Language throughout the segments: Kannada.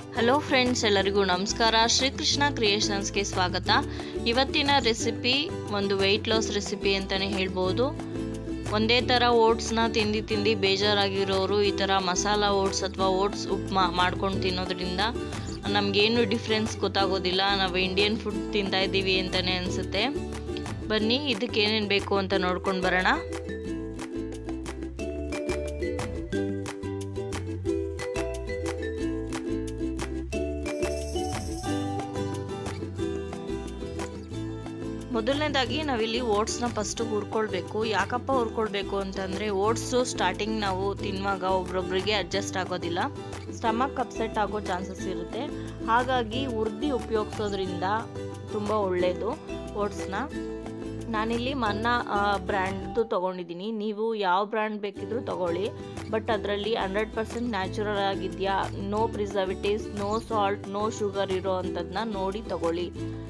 ಹಲೋ ಫ್ರೆಂಡ್ಸ್, ಎಲ್ಲರಿಗೂ ನಮಸ್ಕಾರ. ಶ್ರೀಕೃಷ್ಣ ಕ್ರಿಯೇಷನ್ಸ್ಗೆ ಸ್ವಾಗತ. ಇವತ್ತಿನ ರೆಸಿಪಿ ಒಂದು ವೆಯ್ಟ್ ಲಾಸ್ ರೆಸಿಪಿ ಅಂತಲೇ ಹೇಳ್ಬೋದು. ಒಂದೇ ಥರ ಓಟ್ಸ್ನ ತಿಂದು ಬೇಜಾರಾಗಿರೋರು ಈ ಥರ ಮಸಾಲ ಓಟ್ಸ್ ಅಥವಾ ಓಟ್ಸ್ ಉಪ್ಮಾ ಮಾಡ್ಕೊಂಡು ತಿನ್ನೋದ್ರಿಂದ ನಮಗೇನು ಡಿಫ್ರೆನ್ಸ್ ಗೊತ್ತಾಗೋದಿಲ್ಲ. ನಾವು ಇಂಡಿಯನ್ ಫುಡ್ ತಿಂತಾ ಇದ್ದೀವಿ ಅಂತಲೇ ಅನಿಸುತ್ತೆ. ಬನ್ನಿ, ಇದಕ್ಕೆ ಏನೇನು ಬೇಕು ಅಂತ ನೋಡ್ಕೊಂಡು ಬರೋಣ. ಮೊದಲನೇದಾಗಿ ನಾವಿಲ್ಲಿ ಓಟ್ಸ್ನ ಫಸ್ಟು ಹುರ್ಕೊಳ್ಬೇಕು. ಯಾಕಪ್ಪ ಹುರ್ಕೊಳ್ಬೇಕು ಅಂತಂದರೆ ಓಟ್ಸು ಸ್ಟಾರ್ಟಿಂಗ್ ನಾವು ತಿನ್ನುವಾಗ ಒಬ್ರೊಬ್ರಿಗೆ ಅಡ್ಜಸ್ಟ್ ಆಗೋದಿಲ್ಲ, ಸ್ಟಮಕ್ ಅಪ್ಸೆಟ್ ಆಗೋ ಚಾನ್ಸಸ್ ಇರುತ್ತೆ. ಹಾಗಾಗಿ ಹುರ್ದು ಉಪಯೋಗಿಸೋದ್ರಿಂದ ತುಂಬ ಒಳ್ಳೆಯದು ಓಟ್ಸ್ನ. ನಾನಿಲ್ಲಿ ಮನ್ನಾ ಬ್ರ್ಯಾಂಡ್ದು ತೊಗೊಂಡಿದ್ದೀನಿ. ನೀವು ಯಾವ ಬ್ರ್ಯಾಂಡ್ ಬೇಕಿದ್ರೂ ತೊಗೊಳ್ಳಿ, ಬಟ್ ಅದರಲ್ಲಿ 100% ನ್ಯಾಚುರಲ್ ಆಗಿದೆಯಾ, no preservatives, no salt, no sugar ಇರೋ ಅಂಥದ್ದನ್ನ ನೋಡಿ ತೊಗೊಳ್ಳಿ.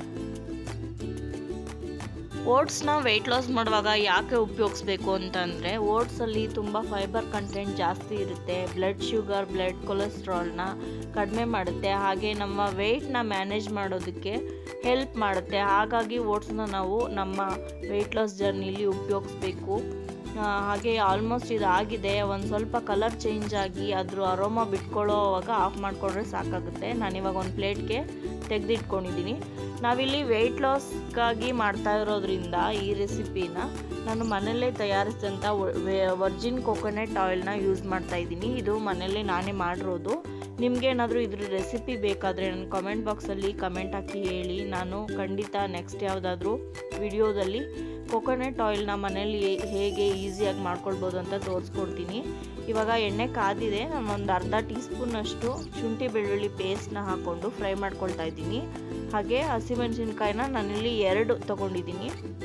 ಓಟ್ಸ್ನ ವೆಯ್ಟ್ ಲಾಸ್ ಮಾಡುವಾಗ ಯಾಕೆ ಉಪಯೋಗಿಸ್ಬೇಕು ಅಂತಂದರೆ, ಓಟ್ಸಲ್ಲಿ ತುಂಬ ಫೈಬರ್ ಕಂಟೆಂಟ್ ಜಾಸ್ತಿ ಇರುತ್ತೆ. ಬ್ಲಡ್ ಶುಗರ್, ಬ್ಲಡ್ ಕೊಲೆಸ್ಟ್ರಾಲ್ನ ಕಡಿಮೆ ಮಾಡುತ್ತೆ. ಹಾಗೆ ನಮ್ಮ ವೆಯ್ಟ್ನ ಮ್ಯಾನೇಜ್ ಮಾಡೋದಕ್ಕೆ ಹೆಲ್ಪ್ ಮಾಡುತ್ತೆ. ಹಾಗಾಗಿ ಓಟ್ಸ್ನ ನಾವು ನಮ್ಮ ವೆಯ್ಟ್ ಲಾಸ್ ಜರ್ನಿಲಿ ಉಪಯೋಗಿಸ್ಬೇಕು. ಹಾಗೆ ಆಲ್ಮೋಸ್ಟ್ ಇದಾಗಿದೆ. ಒಂದು ಸ್ವಲ್ಪ ಕಲರ್ ಚೇಂಜ್ ಆಗಿ ಅದ್ರ ಅರೋಮಾ ಬಿಟ್ಕೊಳ್ಳೋವಾಗ ಆಫ್ ಮಾಡಿಕೊಂಡ್ರೆ ಸಾಕಾಗುತ್ತೆ. ನಾನಿವಾಗ ಒಂದು ಪ್ಲೇಟ್ಗೆ ತೆಗೆದಿಟ್ಕೊಂಡಿದ್ದೀನಿ. ನಾವಿಲ್ಲಿ ವೆಯ್ಟ್ ಲಾಸ್ಗಾಗಿ ಮಾಡ್ತಾ ಇರೋದ್ರಿಂದ ಈ ರೆಸಿಪಿನ ನಾನು ಮನೆಯಲ್ಲೇ ತಯಾರಿಸಿದಂಥ ವರ್ಜಿನ್ ಕೋಕೋನಟ್ ಆಯಿಲ್ನ ಯೂಸ್ ಮಾಡ್ತಾ ಇದ್ದೀನಿ. ಇದು ಮನೆಯಲ್ಲೇ ನಾನೇ ಮಾಡಿರೋದು. ನಿಮಗೇನಾದರೂ ಇದ್ರ ರೆಸಿಪಿ ಬೇಕಾದರೆ ನನ್ನ ಕಮೆಂಟ್ ಬಾಕ್ಸಲ್ಲಿ ಕಮೆಂಟ್ ಹಾಕಿ ಹೇಳಿ. ನಾನು ಖಂಡಿತ ನೆಕ್ಸ್ಟ್ ಯಾವುದಾದ್ರೂ ವಿಡಿಯೋದಲ್ಲಿ ಕೋಕೋನಟ್ ಆಯಿಲ್ನ ಮನೇಲಿ ಹೇಗೆ ಈಸಿಯಾಗಿ ಮಾಡ್ಕೊಳ್ಬೋದು ಅಂತ ತೋರಿಸ್ಕೊಡ್ತೀನಿ. ಇವಾಗ ಎಣ್ಣೆ ಕಾದಿದೆ. ನಾನು ಒಂದು ಅರ್ಧ ಟೀ ಸ್ಪೂನಷ್ಟು ಶುಂಠಿ ಬೆಳ್ಳುಳ್ಳಿ ಪೇಸ್ಟ್ನ ಹಾಕ್ಕೊಂಡು ಫ್ರೈ ಮಾಡ್ಕೊಳ್ತಾ ಇದ್ದೀನಿ. ಹಾಗೆ ಹಸಿಮೆಣಸಿನ್ಕಾಯಿನ ನಾನಿಲ್ಲಿ 2 ತೊಗೊಂಡಿದ್ದೀನಿ,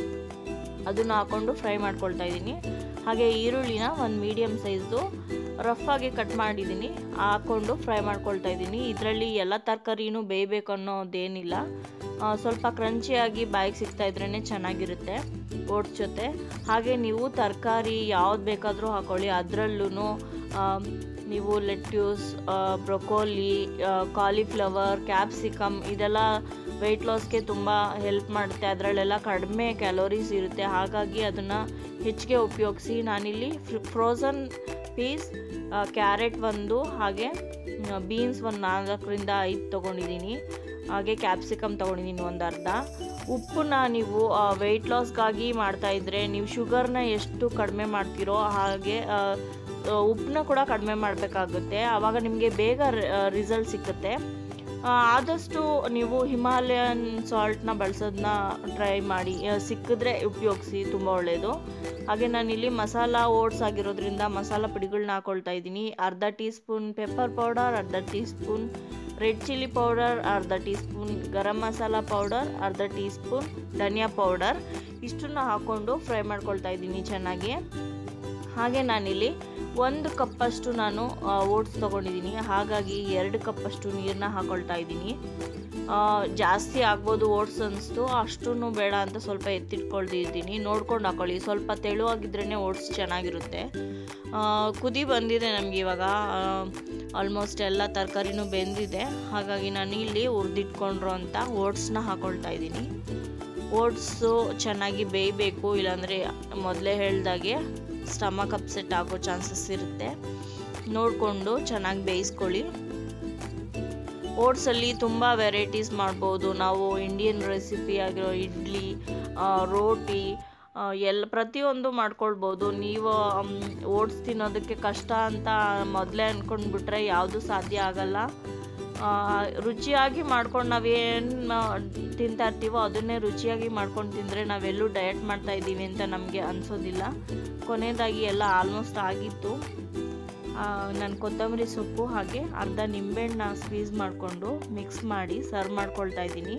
ಅದನ್ನು ಹಾಕ್ಕೊಂಡು ಫ್ರೈ ಮಾಡ್ಕೊಳ್ತಾ ಇದ್ದೀನಿ. ಹಾಗೆ ಈರುಳ್ಳಿನ ಒಂದು ಮೀಡಿಯಮ್ ಸೈಜು ರಫ್ ಆಗಿ ಕಟ್ ಮಾಡಿದ್ದೀನಿ, ಹಾಕ್ಕೊಂಡು ಫ್ರೈ ಮಾಡ್ಕೊಳ್ತಾ ಇದ್ದೀನಿ. ಇದರಲ್ಲಿ ಎಲ್ಲ ತರಕಾರಿನೂ ಬೇಯಬೇಕು ಅನ್ನೋದೇನಿಲ್ಲ, ಸ್ವಲ್ಪ ಕ್ರಂಚಿಯಾಗಿ ಬಾಯಿಗೆ ಸಿಗ್ತಾ ಇದ್ರೇ ಚೆನ್ನಾಗಿರುತ್ತೆ ಓಟ್ಸ್ ಜೊತೆ. ಹಾಗೆ ನೀವು ತರಕಾರಿ ಯಾವ್ದು ಬೇಕಾದರೂ ಹಾಕೊಳ್ಳಿ. ಅದರಲ್ಲೂ ನೀವು ಲೆಟ್ಯೂಸ್, ಬ್ರೊಕೋಲಿ, ಕಾಲಿಫ್ಲವರ್, ಕ್ಯಾಪ್ಸಿಕಮ್ ಇದೆಲ್ಲ ವೆಯ್ಟ್ ಲಾಸ್ಗೆ ತುಂಬ ಹೆಲ್ಪ್ ಮಾಡುತ್ತೆ. ಅದರಲ್ಲೆಲ್ಲ ಕಡಿಮೆ ಕ್ಯಾಲೋರೀಸ್ ಇರುತ್ತೆ. ಹಾಗಾಗಿ ಅದನ್ನು ಹೆಚ್ಚಿಗೆ ಉಪಯೋಗಿಸಿ. ನಾನಿಲ್ಲಿ ಫ್ರೋಝನ್ ಪೀಸ್, ಕ್ಯಾರೆಟ್ 1, ಹಾಗೆ ಬೀನ್ಸ್ ಒಂದು 4ರಿಂದ 5 ತೊಗೊಂಡಿದ್ದೀನಿ. ಹಾಗೆ ಕ್ಯಾಪ್ಸಿಕಮ್ ತೊಗೊಂಡಿದ್ದೀನಿ ಒಂದು ಅರ್ಧ. ಉಪ್ಪನ್ನ ನೀವು ವೆಯ್ಟ್ ಲಾಸ್ಗಾಗಿ ಮಾಡ್ತಾಯಿದ್ರೆ ನೀವು ಶುಗರ್ನ ಎಷ್ಟು ಕಡಿಮೆ ಮಾಡ್ತೀರೋ ಹಾಗೆ ಉಪ್ಪನ್ನ ಕೂಡ ಕಡಿಮೆ ಮಾಡಬೇಕಾಗುತ್ತೆ. ಆವಾಗ ನಿಮಗೆ ಬೇಗ ರಿಸಲ್ಟ್ ಸಿಕ್ಕುತ್ತೆ. ಆದಷ್ಟು ನೀವು ಹಿಮಾಲಯನ್ ಸಾಲ್ಟ್ನ ಬಳಸೋದನ್ನ ಟ್ರೈ ಮಾಡಿ, ಸಿಕ್ಕಿದ್ರೆ ಉಪಯೋಗಿಸಿ, ತುಂಬ ಒಳ್ಳೆಯದು. ಹಾಗೆ ನಾನಿಲ್ಲಿ ಮಸಾಲ ಓಟ್ಸ್ ಆಗಿರೋದ್ರಿಂದ ಮಸಾಲ ಪುಡಿಗಳನ್ನ ಹಾಕ್ಕೊಳ್ತಾ ಇದ್ದೀನಿ. ಅರ್ಧ ಟೀ ಸ್ಪೂನ್ ಪೆಪ್ಪರ್ ಪೌಡರ್, ಅರ್ಧ teaspoon red chilli powder, ಅರ್ಧ teaspoon garam masala powder, ಅರ್ಧ ಟೀ ಸ್ಪೂನ್ ಧನಿಯಾ ಪೌಡರ್, ಇಷ್ಟನ್ನು ಹಾಕ್ಕೊಂಡು ಫ್ರೈ ಮಾಡ್ಕೊಳ್ತಾ ಇದ್ದೀನಿ ಚೆನ್ನಾಗಿ. ಹಾಗೆ ನಾನಿಲ್ಲಿ 1 ಕಪ್ಪಷ್ಟು ನಾನು ಓಟ್ಸ್ ತೊಗೊಂಡಿದ್ದೀನಿ. ಹಾಗಾಗಿ 2 ಕಪ್ಪಷ್ಟು ನೀರನ್ನ ಹಾಕ್ಕೊಳ್ತಾ ಇದ್ದೀನಿ. ಜಾಸ್ತಿ ಆಗ್ಬೋದು ಓಟ್ಸ್ ಅನಿಸ್ತು, ಅಷ್ಟೂ ಬೇಡ ಅಂತ ಸ್ವಲ್ಪ ಎತ್ತಿಟ್ಕೊಳ್ತಿದ್ದೀನಿ. ನೋಡ್ಕೊಂಡು ಹಾಕೊಳ್ಳಿ, ಸ್ವಲ್ಪ ತೆಳುವಾಗಿದ್ರೇ ಓಟ್ಸ್ ಚೆನ್ನಾಗಿರುತ್ತೆ. ಕುದಿ ಬಂದಿದೆ ನಮಗೆ ಇವಾಗ. ಆಲ್ಮೋಸ್ಟ್ ಎಲ್ಲ ತರಕಾರಿನೂ ಬೆಂದಿದೆ. ಹಾಗಾಗಿ ನಾನು ಇಲ್ಲಿ ಹುರಿದಿಟ್ಕೊಂಡಿರೋ ಅಂಥ ಓಟ್ಸ್ನ ಹಾಕ್ಕೊಳ್ತಾ ಇದ್ದೀನಿ. ಓಟ್ಸು ಚೆನ್ನಾಗಿ ಬೇಯಬೇಕು, ಇಲ್ಲಾಂದರೆ ಮೊದಲೇ ಹೇಳ್ದಾಗೆ ಸ್ಟಮಕ್ ಅಪ್ಸೆಟ್ ಆಗೋ ಚಾನ್ಸಸ್ ಇರುತ್ತೆ. ನೋಡಿಕೊಂಡು ಚೆನ್ನಾಗಿ ಬೇಯಿಸ್ಕೊಳ್ಳಿ. ಓಟ್ಸಲ್ಲಿ ತುಂಬ ವೆರೈಟೀಸ್ ಮಾಡ್ಬೋದು ನಾವು. ಇಂಡಿಯನ್ ರೆಸಿಪಿ ಆಗಿರೋ ಇಡ್ಲಿ, ರೋಟಿ ಪ್ರತಿಯೊಂದು ಮಾಡ್ಕೊಳ್ಬೋದು. ನೀವು ಓಟ್ಸ್ ತಿನ್ನೋದಕ್ಕೆ ಕಷ್ಟ ಅಂತ ಮೊದಲೇ ಅಂದ್ಕೊಂಡ್ಬಿಟ್ರೆ ಯಾವುದು ಸಾಧ್ಯ ಆಗಲ್ಲ. ರುಚಿಯಾಗಿ ಮಾಡ್ಕೊಂಡು ನಾವೇನು ತಿಂತಾ ಇರ್ತೀವೋ ಅದನ್ನೇ ರುಚಿಯಾಗಿ ಮಾಡ್ಕೊಂಡು ತಿಂದರೆ ನಾವೆಲ್ಲೂ ಡಯಟ್ ಮಾಡ್ತಾ ಇದ್ದೀವಿ ಅಂತ ನಮಗೆ ಅನಿಸೋದಿಲ್ಲ. ಕೊನೆಯದಾಗಿ ಎಲ್ಲ ಆಲ್ಮೋಸ್ಟ್ ಆಗಿತ್ತು. ನಾನು ಕೊತ್ತಂಬರಿ ಸೊಪ್ಪು ಹಾಗೆ ಅರ್ಧ ನಿಂಬೆಹಣ್ಣನ್ನ ಸ್ಕ್ವೀಸ್ ಮಾಡಿಕೊಂಡು ಮಿಕ್ಸ್ ಮಾಡಿ ಸರ್ವ್ ಮಾಡ್ಕೊಳ್ತಾ ಇದ್ದೀನಿ.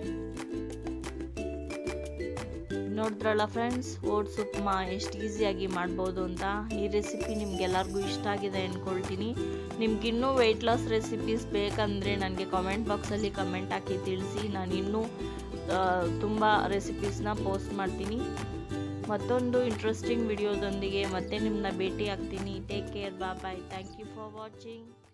ನೋಡಿದ್ರಲ್ಲ ಫ್ರೆಂಡ್ಸ್, ಓಟ್ಸ್ ಉಪ್ಮಾ ಎಷ್ಟು ಈಸಿಯಾಗಿ ಮಾಡ್ಬೋದು ಅಂತ. ಈ ರೆಸಿಪಿ ನಿಮ್ಗೆಲ್ಲರಿಗೂ ಇಷ್ಟ ಆಗಿದೆ ಅಂದ್ಕೊಳ್ತೀನಿ. ನಿಮ್ಗಿನ್ನೂ ವೆಯ್ಟ್ ಲಾಸ್ ರೆಸಿಪೀಸ್ ಬೇಕಂದರೆ ನನಗೆ ಕಮೆಂಟ್ ಬಾಕ್ಸಲ್ಲಿ ಕಮೆಂಟ್ ಹಾಕಿ ತಿಳಿಸಿ. ನಾನು ಇನ್ನೂ ತುಂಬ ರೆಸಿಪೀಸ್ನ ಪೋಸ್ಟ್ ಮಾಡ್ತೀನಿ. ಮತ್ತೊಂದು ಇಂಟ್ರೆಸ್ಟಿಂಗ್ ವಿಡಿಯೋದೊಂದಿಗೆ ಮತ್ತೆ ನಿಮ್ಮನ್ನ ಭೇಟಿ ಆಗ್ತೀನಿ. Take care, bye. Thank you for watching.